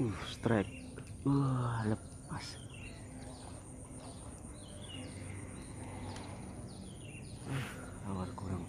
Strike. Lepas. Awal kurang.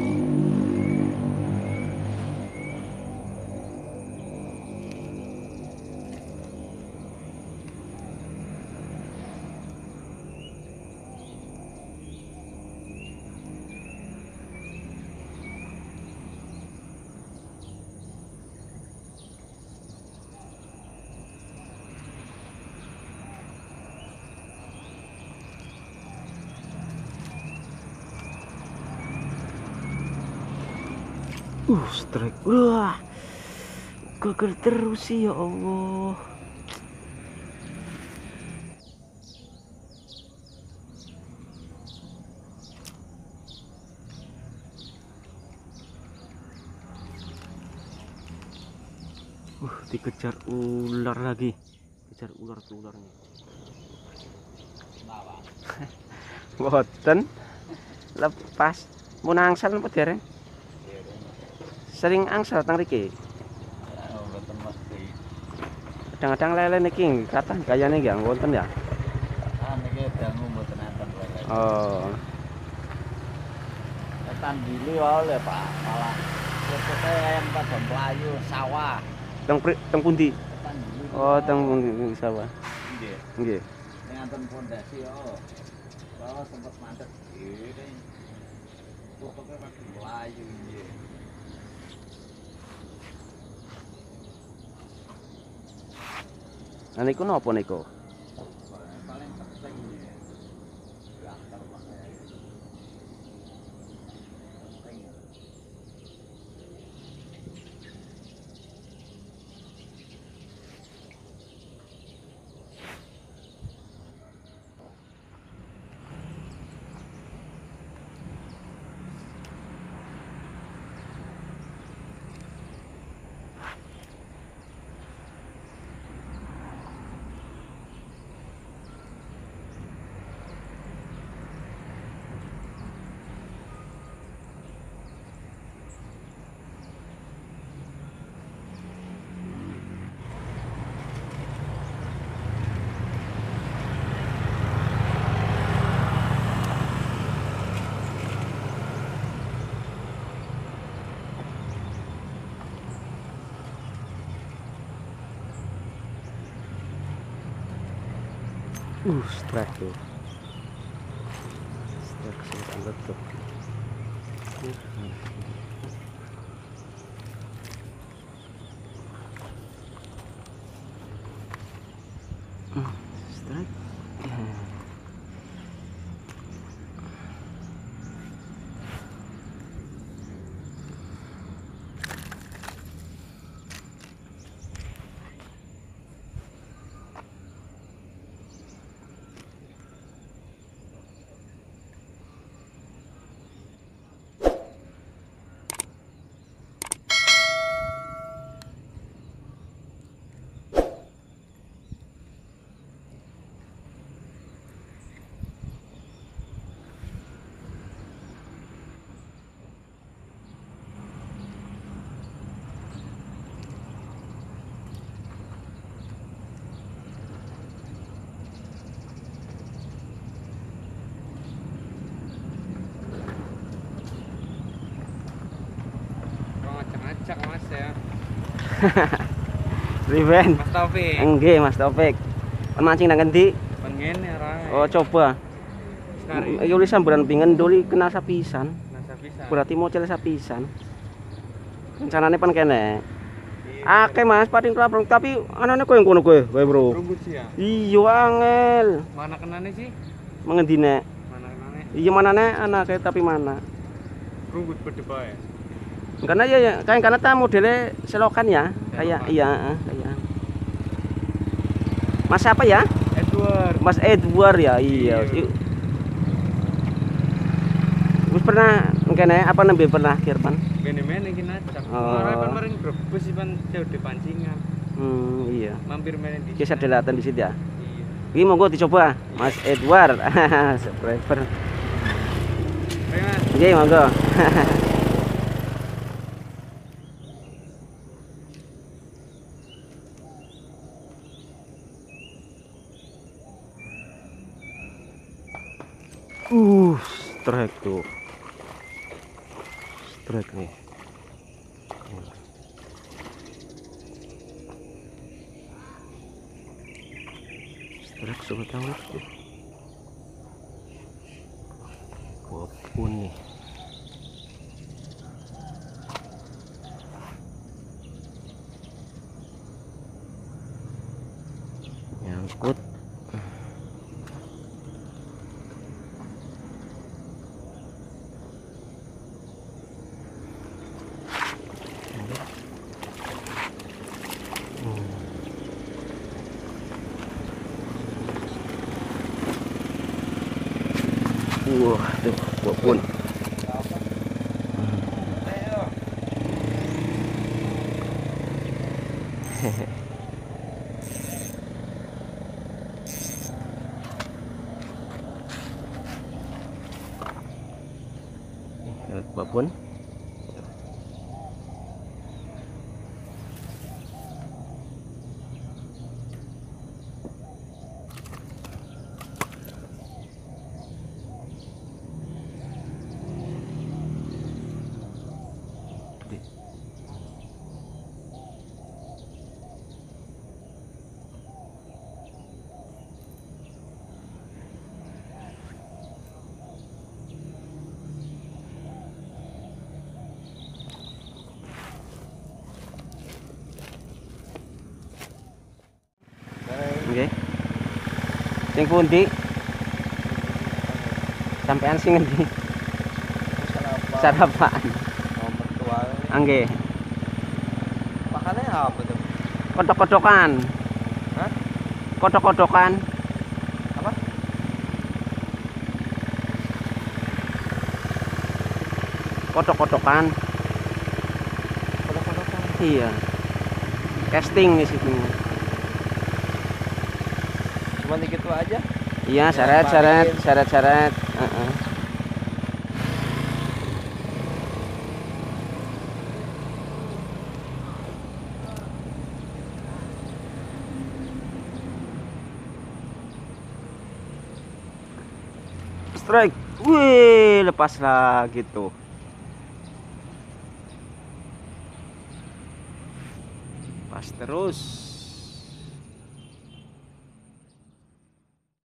Strike. Wah. Gagal terus sih, ya Allah. Dikejar ular lagi. Kejar ular tuh ularnya. Boten. Lepas. Mau nangsal apa dereng? Sering angsal tang riki. Kadang-kadang lele niki kathah gayane nggih wonten ya. Niki dangu mboten enten lele. Oh. Ketan dili wae Pak, malah fotote yang pada mlayu sawah. Teng pundi? Ketan dili. Oh, teng pundi sawah. Nggih. Nggih. Ning enten pondasi yo. Kalau sempat mantet iki. Fotote pada mlayu nggih. Nah niku napa niku? Paling penting ya. Diantar pakai. Penting. Strike tuh. Strike sudah letup. Strike. Ngajak Mas ya. Riven. Mas Taufik. Nggih, Mas Taufik. Mancing nang endi? Pengen ya rae. Oh, coba. Sekali. Iki wis samburan pingen doli kena sapisan. Nasa bisa. Berarti model sapisan. Rencanane pan kene. Akeh Mas, pating klaprong tapi anane koyo ngono kowe, Bro. Rumput sih ya. Iya angel. Mana kenane sih? Mengendi nek? Mana kenane? Iya manane anake tapi mana? Rumput berdeba ya. Karena ya kayak karena ta modelnya selokan ya. Kayak Selokan. iya, kayak. Mas siapa ya? Edward. Mas Edward ya. Iya. Iya. Wis pernah kene apa nembe pernah Kirpan? Bene-bene iki najak. Oh. Kemarin kan maring Brebes sih pan jauh di pancingan. Iya. Mampir main di. Kisah delatan di situ ya. Iya. Ini monggo dicoba Mas Edward. Subscriber. Ayo Mas. Nggih, monggo. Strike tuh. Strike nih. Strike sobat angler tuh. Walaupun nih. Nyangkut. Wah, tuh, walaupun. Walaupun. Nggih. Sing pundi? Sampean sing ngendi? Sarapan. Nomor tua. Nggih. Makannya apa tuh? Kodok-kodokan. Hah? Kodok-kodokan. Apa? Kodok-kodokan. Kodok-kodokan. Iya. Casting di situ. Cuma dikit aja. Iya, seret. Heeh. Strike. Wih, lepas lagi tuh. Pas terus.